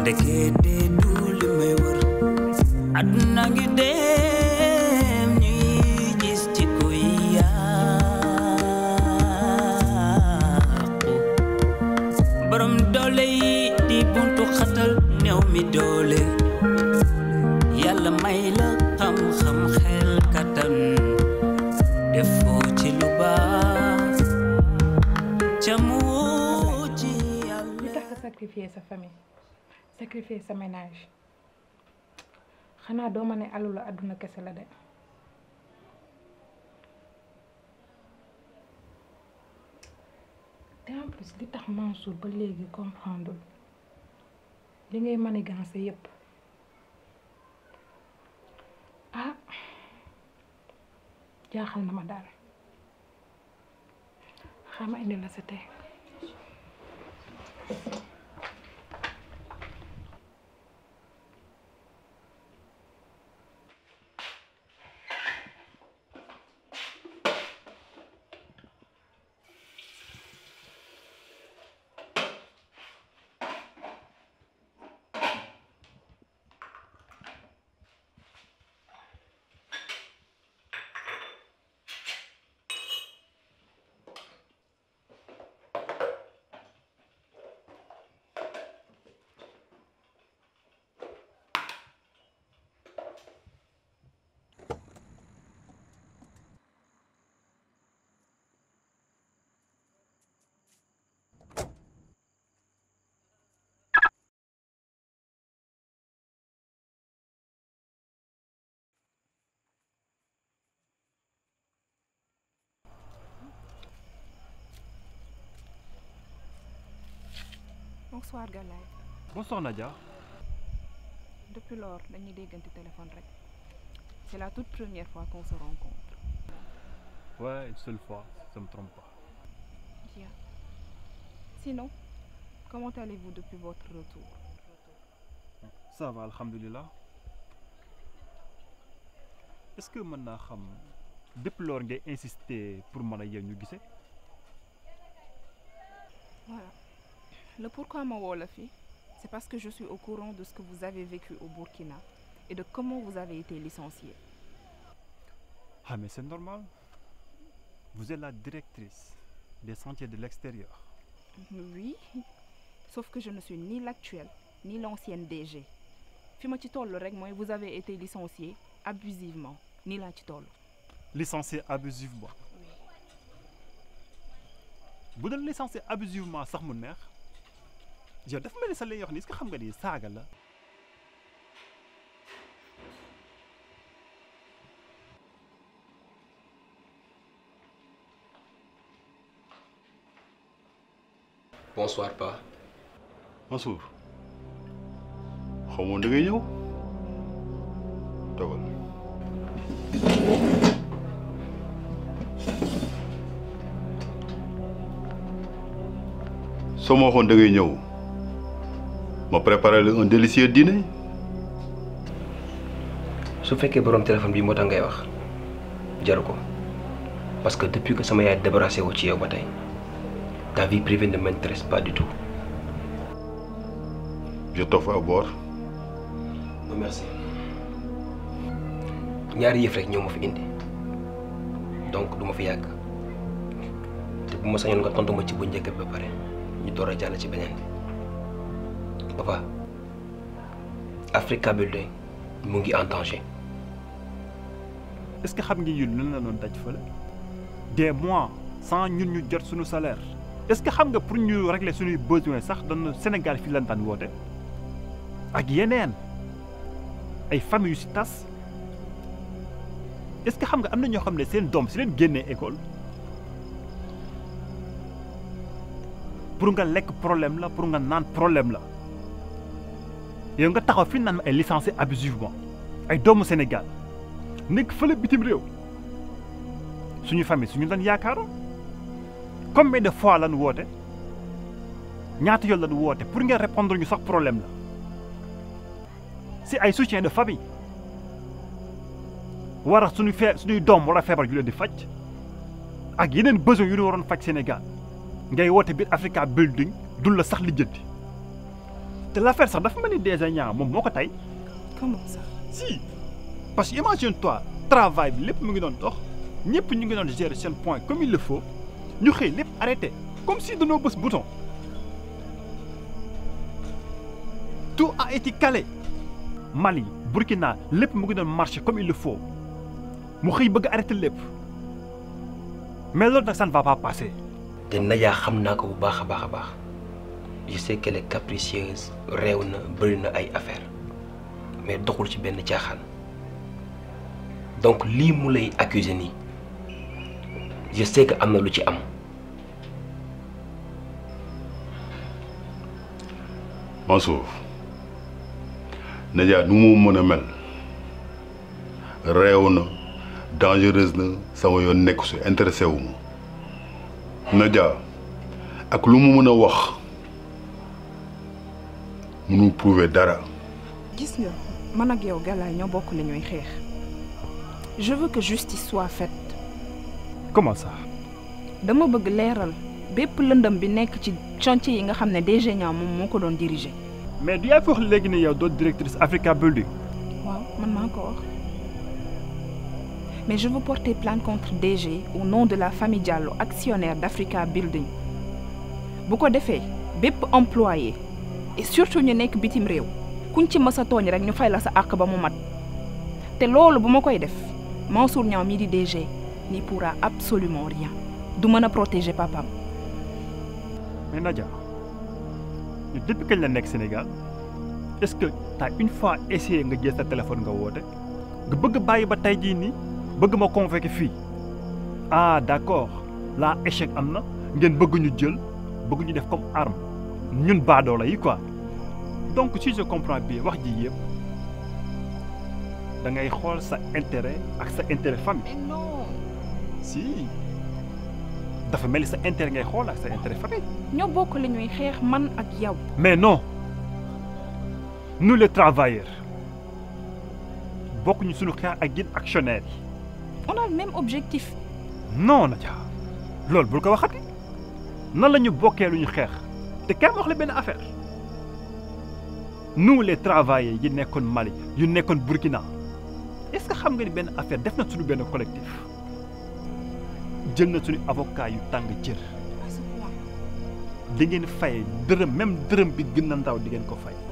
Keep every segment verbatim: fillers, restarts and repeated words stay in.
ndekete du li may wër àdduna ngi dem ñuy gis ci koy yàqu borom doole yi di buntu xatal néew mi doole yàlla may la xam-xam xel kattan defoo ci lu baax ca mu ci yàlla. li tax nga sacrifier sa famille sacrifier sa ménage xanaa doo ma ne alalu àdduna kese la de. te en plus li tax Mansour ba léegi comprendre li ngay manigancé yépp ah jaaxal na ma daal xama indi la sa tey. Bonsoir Galaye. Bonsoir Nadia. Depuis lors, dañuy déggante téléphone rek. C'est la toute première fois qu'on se rencontre. Ouais, une seule fois, ça me trompe pas. Bien. Sinon, comment allez-vous depuis votre retour? Ça va, alhamdulillah. Est-ce que mën naa xam depuis lors ngay insister pour mën a yow ñu gisee? Voilà. Le pourquoi ma woo la fi, c'est parce que je suis au courant de ce que vous avez vécu au Burkina et de comment vous avez été licencié. Ah mais c'est normal. Vous êtes la directrice des sentiers de l'extérieur. Oui, sauf que je ne suis ni l'actuelle ni l'ancienne D G. Fi ma ci toll rek mooy vous avez été licencié abusivement ni laa ci toll. Licencié abusivement. Oui. Bu doon licencié abusivement sax mu neex. yow dafa mel ni sa lay wax ni est-ce que xam nga ni saaga la. Bonsoir Pa. Mansour xaw ma da ngay ñëw toogal. soo ma waxoon da ngay ñëw ma préparé un délicieux dîner. su fekkee borom téléphone bi moo tax ngay wax jaru ko parce que depuis que sama yaay débarrassé wu ci yow ba tey ta vie privée ne m'intéresse pas du tout. je t'offre à boire. non merci. ñaari yëf rek ñoo ma fi indi donc du ma fi yàgg te bu ma sañoon nga tontu ma ci bu njëkk bi ba pare ñu door a jàll ci beneen bi papa Africa Building mu ngi en danger. est-ce que xam nga ñun lan la doon daj fële des mois sans ñun ñu jot suñu salaire est-ce que xam nga pour ñu régler suñuy besoins sax doon Sénégal fii lan daan woote ak yeneen ay famille yu si tas est-ce que xam nga am na ñoo xam ne seen doom si leen génnee école pour nga lekk problème la pour nga naan problème la yow nga taxaw fi naan ma ay licenciés abusivement ay doomu Sénégal nekk fële bitim réew suñu famille suñu lan yaakaaroon combien de fois lan woote ñaata yoon lan woote pour nga répondre ñu sax problème la si ay soutien de famille war a suñu fee suñuy doom war a feebar ju leen di faj ak yeneen besoin yu ñu waroon faj Sénégal ngay woote biir Africa Building dul la sax lijjanti te l'affaire sax dafa mel ni déjà ñaar moom moo ko tey. Comment ça? Si parce que imagine toi travail bi lépp mu ngi doon dox ñëpp ñu ngi doon gérer seen point comme il le faut ñu xëy lépp arrêté comme si dañoo bës bouton. Tout a été calé. Mali Burkina lépp mu ngi doon marché comme il le faut mu xëy bëgg arrêté lépp mais loolu nag ça ne va pas passer. te Nadia xam naa ko bu baax a baax a baax je sais qu'elle est capricieuse réew na bëri na ay affaire mais doxul ci benn caaxaan donc lii mu lay accuser nii je sais que am na lu ci am. Mansour Nadia nu mu mën a mel réew na dangereuse na sama yoon nekk su intéressé wu ma Nadia ak lu mu mën a wax mënu prouver dara. gis nga man ak yow Galaye ñoo bokk li ñuy xeex je veux que justice soit faite. Comment ça? dama bëgg leeral bépp lëndëm bi nekk ci chantier yi nga xam ne D G Niang moom moo ko doon diriger. mais du yaa fi wax léegi ne yow doo directrice Africa Building. waaw man maa ko wax mais je veux porter plainte contre D G au nom de la famille Diallo actionnaire d'Africa Building bu ko defee bépp employé et surtout ñu nekk bitim réew kuñ ci mës a tooñ rek ñu fay la sa àq ba mu mat te loolu bu ma koy def Mansour Niang mii di D G n'y pourra absolument rien du mën a protéger papam. mais Nadia depuis kañ la nekk Sénégal est-ce que t'as une fois essayé nga jël sa téléphone nga woote nga bëgg bàyyi ba tey jii nii bëgg ma convoquer fii ah d'accord là échec am na ngeen bëgg ñu jël bëgg ñu def comme arme ñun baadoola yi quoi donc si je comprends bien wax ji yëpp da ngay xool sa intérêt ak sa intérêt famille. mais non. si dafa mel ni sa intérêt ngay xool ak sa intérêt famille. ñoo bokk li ñuy xeex man ak yow. mais non nous les travailleurs bokkuñu suñu xeex ak yéen actionnaires yi. on a le même objectif. non Nadia loolu bul ko waxati nan la ñu bokkee lu ñu xeex te kay ma wax la benn affaire nous les travailleurs yi nekkoon Mali yu nekkoon Burkina est-ce que xam nga ni benn affaire def na suñu benn collectif jël na suñu avocat yu tàng jër. di ngeen fay dërëm même dërëm bi gën na ndaw di ngeen ko fay.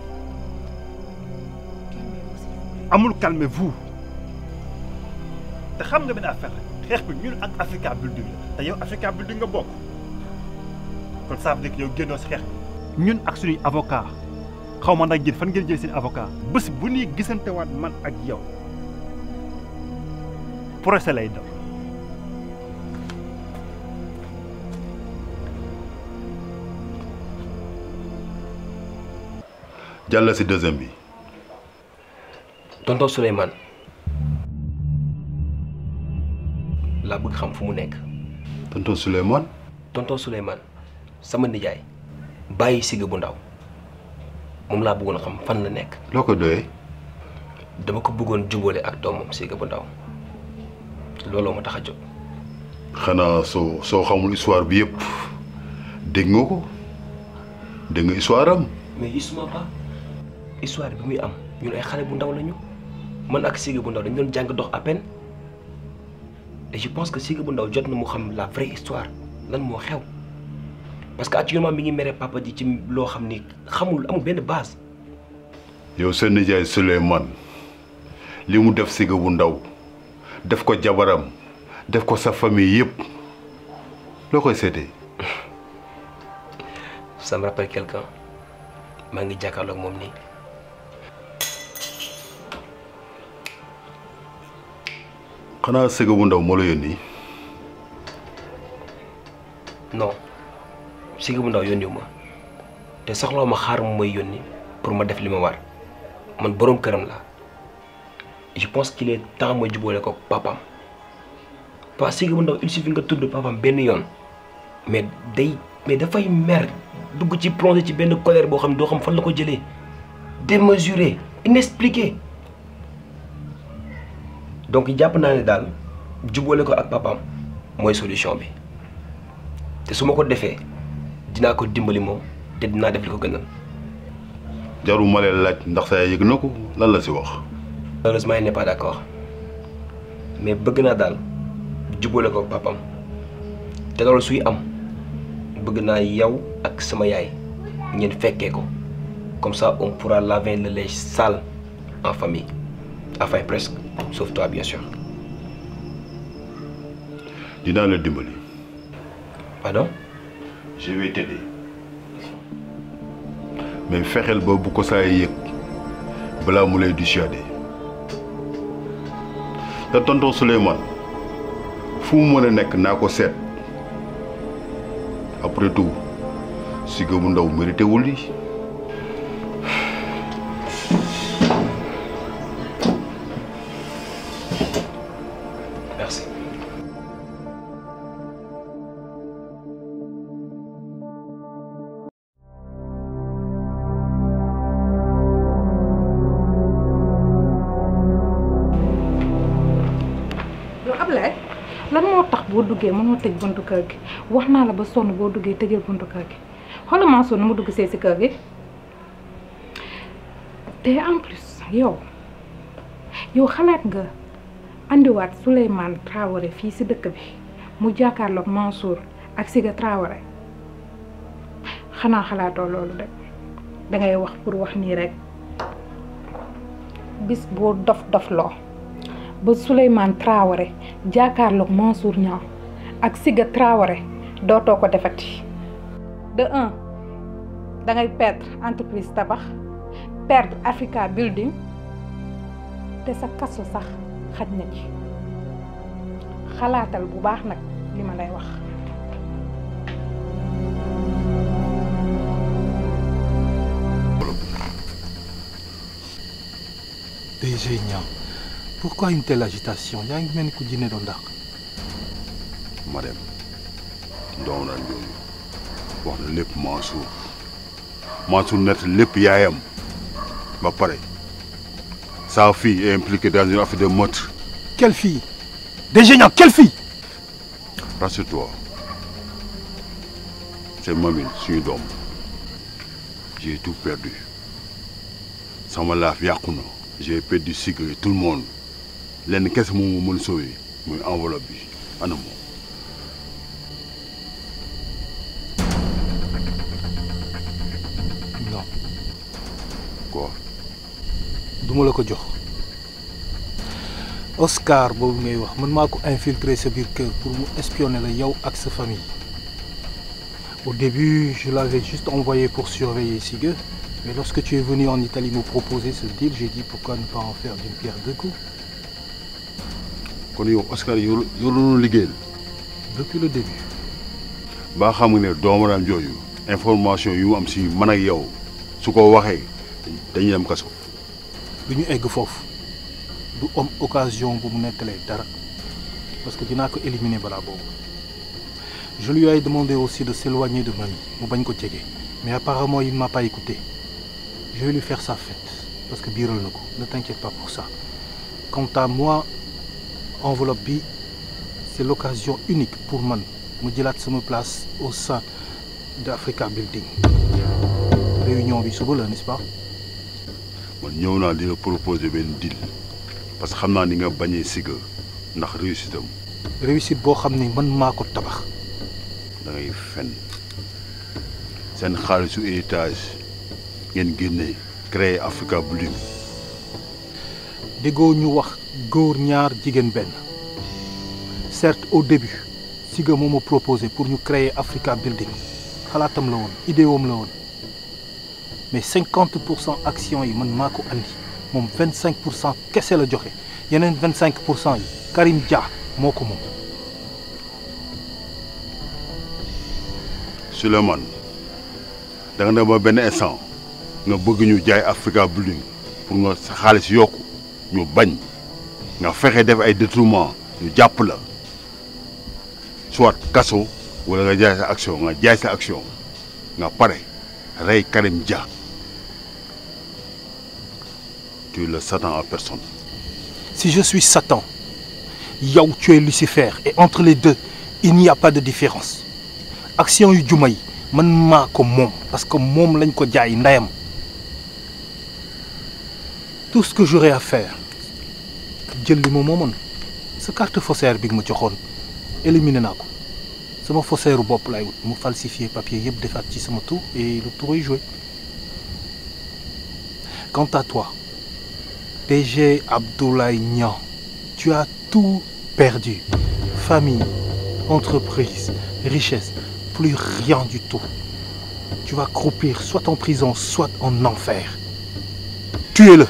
amul calmez-vous te xam nga benn affaire xeex bi ñun ak Africa Building la te yow Africa Building nga bokk kon ça veut dire que yow génnoo si xeex bi. ñun ak suñuy avocat xaw ma nag jël fan ngeen jël seen avocat bés bu ñuy gisantewaat man ak yow procès lay daw. jàll si deuxième bi. tonton Souleymane laa bëgg xam fu mu nekk. tonton Souleymane. tonton Souleymane sama nijaay bàyyi Siga bu ndaw moom laa bëggoon xam fan la nekk. loo ko doyee. dama ko bëggoon jubóole ak doomam Siga bu ndaw looloo ma tax a jóg. xanaa soo soo xamul histoire bi yëpp dégg nga ko dégg nga histoire am. mais gisuma pas histoire bi muy am ñun ay xale bu ndaw lañu man ak Siga bu ndaw dañu doon jàng dox à peine et je pense que Siga bu ndaw jot na mu xam la vraie histoire lan moo xew parce que actuellement mi ngi mere papa ji ci loo xam ni xamul amul benn base. yow seen nijaay Souleymane li mu def Siga bu ndaw def ko jabaram def ko sa famille yëpp loo koy seetee. ça me rappelle quelqu'un maa ngi jàkkaarloog moom nii. xanaa Siga bu ndaw moo la yónni. non Siga bu ndaw yónniwu ma te soxlawu ma xaar mu may yónni pour ma def li ma war man boroom këram la je pense qu'il est temps ma jubóole ko papaam parce que Siga bu ndaw il suffit nga tudd papaam benn yoon mais day mais dafay mer dugg ci plongé ci benn colère boo xam doo xam fan la ko jëlee démesuré inexpliqué donc jàpp naa ne daal jubóole ko ak papaam mooy solution bi te su ma ko defee dinaa ko dimbali moom te dinaa def li ko gënal. jaru ma leen laaj ndax sa yaay yëg na ko lan la si wax. Malheureusement il n'est pas d'accord mais bëgg naa daal jubóole ko papam te loolu suy am bëgg naa yow ak sama yaay ngeen fekkee ko comme ça on pourra laver le linge sale en famille enfin presque sauf toi bien sûr. dinaa la dimbali. Pardon? Je vais t'aider. Mais fexeel ba bu ko saa yëg balaa mu lay dissuader. te tonton Souleymane fu mu mën a nekk naa ko seet après tout Siga bu ndaw mérité wul lii. Merci. lan moo tax boo duggee mënoo tëj buntu kër gi wax naa la ba sonn boo duggee tëjal buntu kër gi xoolal maa sonn mu dugg see si kër gi te en plus yow yow xalaat nga andiwaat Souleymane Traoré fii si dëkk bi mu jàkkaarloog Mansour ak Siga Traoré xanaa xalaatoo loolu rek dangay wax pour wax nii rek bis boo dof dof loo ba Souleymane Traoré jàkkaarloog Mansour Niang ak Siga Traoré dootoo ko defati de un dangay perdre entreprise tabax perdre Africa Building te sa kaso sax xaj na ci xalaatal bu baax nag li ma lay wax. D G Niang, pourquoi une telle agitation? yaa ngi mel ni ku jinne doon dàq. Marème doom naan yooyu wax na lépp Mansour Mansour nett lépp yaayam ba pare sa fille est impliquée dans une affaire de meurtre. Quelle fille? D G Niang, quelle fille? Rassure-toi, c'est Mamine suñu doom. J'ai tout perdu sama laaf yàqu na. J'ai perdu Siga et tout le monde lenn kese moom moo mën a sauver muy enveloppe bi ana moom. Non. Quoi? duma la ko jox. Oscar boobu ngay wax man maa ko infiltrer sa biir kër pour mu espionner la yow ak sa famille. Au début je l'avais juste envoyé pour surveiller Siga. Mais lorsque tu es venu en Italie me proposer ce deal, j'ai dit pourquoi ne pas en faire d'une pierre deux coups. kon yow Oscar yow yow la liggéeyal. Depuis le début. ba xam nga ne doomaraam jooju information yu am si man ak yow su ko waxee dañuy dem kaso. du ñu egg foofu du am occasion bu mu nettalee dara parce que dinaa ko éliminer balaa boobu. Je lui ai demandé aussi de s'éloigner de Mamie mu bañ ko jege mais apparemment il ne m'a pas écouté. Je vais lui faire sa fête parce que biiral na ko ne t'inquiète pas pour ça. Quant à moi enveloppe bi c'est l'occasion unique pour man mu jëlaat sama place au sein d'Africa Building. Réunion bi suba la n'est-ce pas? man ñëw naa di la proposer benn deal parce que xam naa ni nga bañee Siga ndax réussite am. réussite boo xam ni man maa ko tabax. da ngay fen seen xaalisu héritage ngeen génne créer Africa Building. déggoo ñu wax góor ñaar jigéen benn certes au début Siga moo ma proposé pour ñu créer Africa Building xalaatam la woon idée woom la woon mais cinquante pour cent actions yi man maa ko andi moom vingt cinq pour cent kese la joxe yeneen vingt cinq pour cent yi Karim Dia moo ko moom. Souleymane da nga dem ba benn instant nga bëgg ñu jaay Africa Building pour nga sa xaalis yokku ñu bañ nga fexe def ay détournement ñu jàpp la soit kaso wala nga jaay sa action nga jaay sa action nga pare rey Karim Dia. Tu es le Satan en personne. Si je suis Satan yow tu es Lucifer et entre les deux il n'y a pas de différence action yu juma yi man maa ko moom parce que moom lañ ko jaay ndeyam tout ce que j'aurais à faire jël li ma moomoon sa carte faussaire bi nga ma joxoon éliminé naa ko sama faussaire bopp laay wut mu falsifier papier yëpp defaat ci sama tour et le tour est joué. Quant à toi D G Abdoulaye Niang, tu as tout perdu. Famille, entreprise, richesse, plus rien du tout. Tu vas croupir soit en prison, soit en enfer. Tuez-le.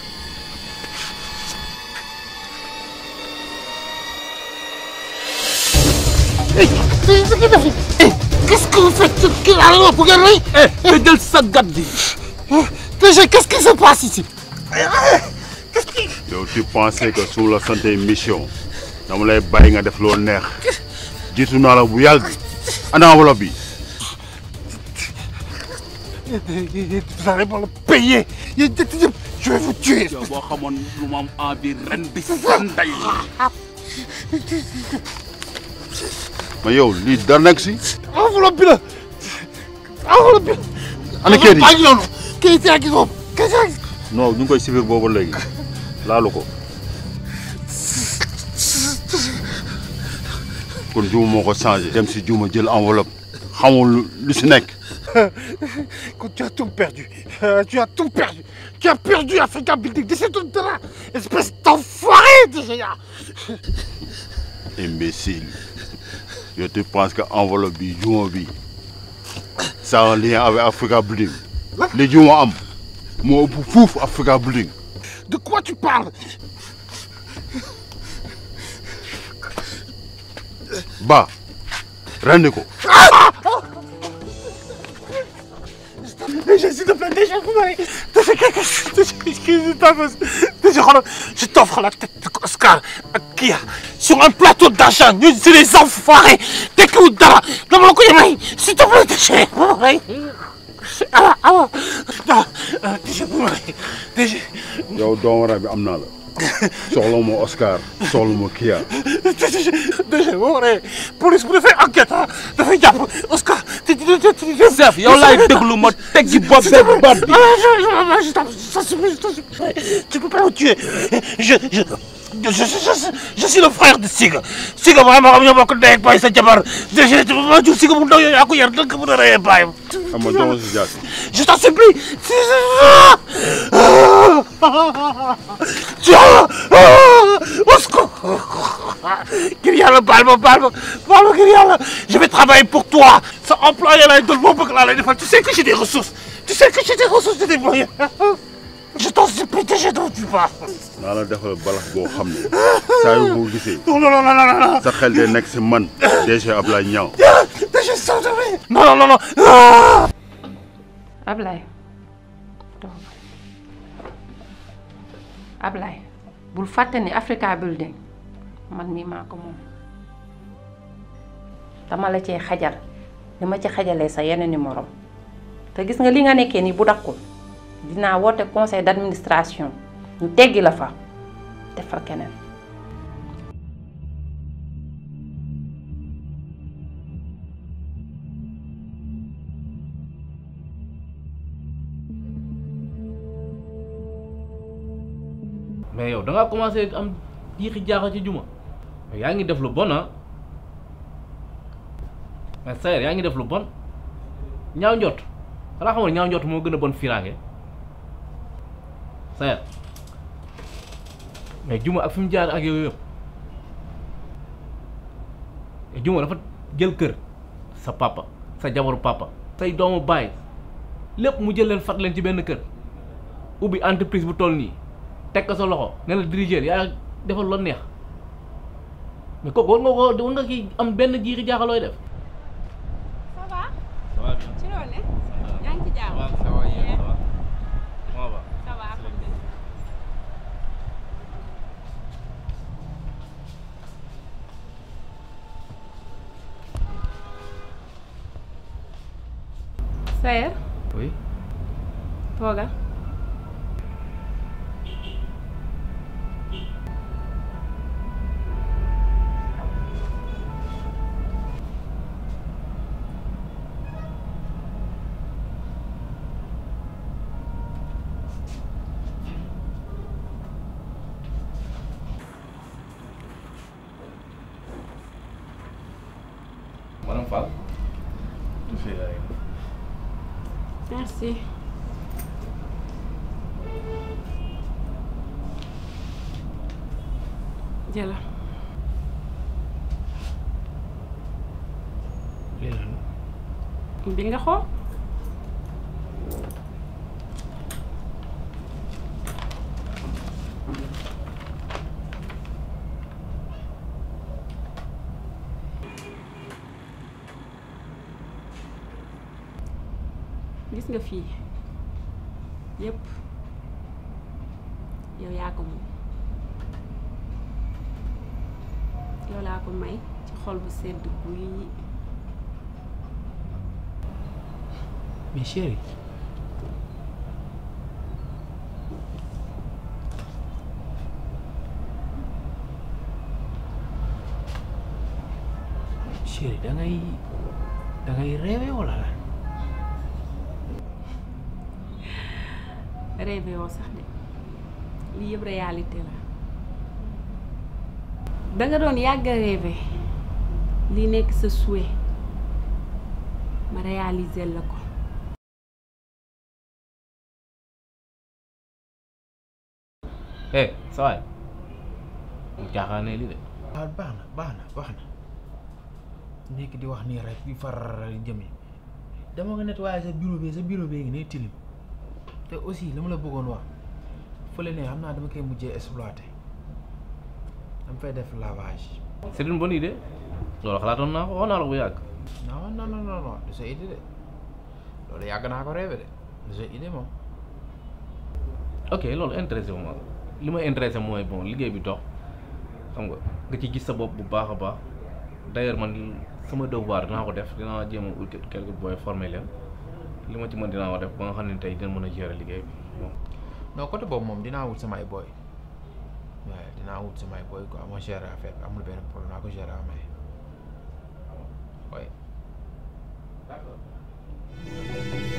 Hey, qu'est-ce que vous faites? Alors, regardez. Eh, quel sac gaddi. D G, qu'est-ce qui se passe ici? Qu'est-ce qui... yow tu pensais que sous la santé mission dama lay bàyyi nga def loo neex jiitu naa la bu yàgg ana enveloppe bi. Vous allez me le payer. Je vais vous tuer. yow boo xamoon lu ma am envie ren bi sanday. mais yow lii dara nekk si. Enveloppe bi la. Enveloppe bi. ana kayit yi bàyyi noonu. Kayit yaa ngi moom. Kayit yaa ngi. non ñu ngi koy sifir boobu léegi laalu ko. kon juuma moo ko changé. dem si juuma jël enveloppe xamul lu si nekk. Tu as tout perdu. Euh, tu as tout perdu. Tu as perdu Africa Building. Décide-toi de là. Espèce d'enfoiré, D G A. Imbécile. Je te pense que enveloppe bi juuma bi ça a un lien avec Africa Building. Les juuma am moo ëpp fuuf Africa Building. De quoi tu parles? Ba rendi ko. Déjà, s'il te plaît, déjà, vous m'avez... Déjà, je t'offre la tête de Oscar Kia sur un plateau d'argent. C'est les enfoirés. T'es que vous dara. S'il te plaît, déjà. Ah, ah, ah, déjà, vous m'avez... Déjà... yow doomu rabi am naa la. soxla ma Oscar soxla ma Kia. déjà boo waree police bu defee enquête ah dafay jàpp Oscar. chef yow laay déglu ma teg ci bopp beeg baat bi. Tu peux pas le tuer. Je je je je je suis le frère de Siga. Siga vraiment am ñoo bokk ndey ak baay sa jabar. déjà tu peux pas jur Siga bu ndaw yooyu yaa ko yar dëgg mën a reyee baayam. xam nga dama si jaas. Je t'en supplie. Oscar. Ngir yàlla baal ma baal ma baal ma ngir yàlla. Je vais travailler pour toi. Sa employé lay doon moo bëgg laa lay defal. Tu sais que j'ai des ressources. Tu sais que j'ai des ressources de déployer. Je t'en supplie, D G, doo tu parles. naa la defal balax boo xam ne saa yu boo gisee. Non non non non non. sa xel de nekk si man D G Abdoulaye Niang. D G sort de lui. Non non non non. Ablaye toog Ablaye bul fàtte ni Africa Building man mii maa ko moom dama la cee xajal li ma ci xajalee sa yeneen i morom te gis nga li nga nekkee nii bu dakkul dinaa woote conseil d'administration ñu teggi la fa def fa keneen. mais yow da ngaa commencé am jiixi jaaxa ci juma yaa ngi def lu bon ah mais Sayer yaa ngi def lu bon ñaaw njot xanaa xamoon ñaaw njot moo gën a bon firange Sayer mais juma ak fi mu jaar ak yow yëpp juma dafa jël kër sa papa sa jabaru papa say doomu baay lépp mu jël leen fat leen ci benn kër ubbi entreprise bu toll nii teg ko sa loxo ne la diriger yaa defal lo neex mais kooku war nga ko war nga ki am benn jiixi jaaxa looy def. Ça va? Ça va bien. ci loolu ne yaa ngi ci jàmm. Ça va yéen ça va. Comment va? Ça va alhamdulilah. Sayer. Oui. Tooga. Fall. Tu fais la règle. Merci. Jëla. lii la bi nga xool. gis nga fii yépp yow yaa ko moom yow laa ko may ci xol bu sedd buy. mais chérie chérie da ngay da ngay rêvé wala la. rêvé woo sax de lii yëpp réalité la danga doon yàgg a rêvé lii nekk sa souhait ma réaliser la ko. eh sa waay mu jaaxaanee li de. waaw baax na baax na baax na nekk di wax nii rek di far jëme dama nga nettoyer sa bureau bi sa bureau bi ngi ne tilim te aussi li ma la bëggoon wax fële ne xam naa dama koy mujjee exploité dama fay def lavage. c'est une bonne idée loolu xalaatoon naa ko waxoon naa la bu yàgg. non non non non du sa idée de loolu yàgg naa ko rêvé de du sa idée moom. ok loolu intéressé wu ma li ma intéressé mooy bon liggéey bi dox xam nga nga ci gis sa bopp bu baax a baax d'ailleurs man sama devoir dinaa ko def dinaa jéem a ut quelque booy formé leen li ma ci mën dinaa ko def ba nga xam ne tey dina mën a gérer liggéey bi bon. non côté boobu moom dinaa wut samay booy waaye dinaa wut samay booy quoi ma gérer affaire bi amul benn problème naa ko gérer amee oui. d'accord.